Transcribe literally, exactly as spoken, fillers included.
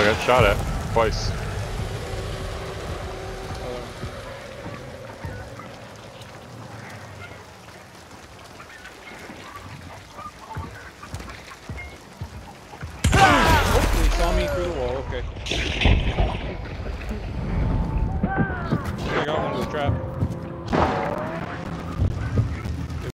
I got shot at twice. Oh, he saw me through the wall. Okay. I got one with the trap.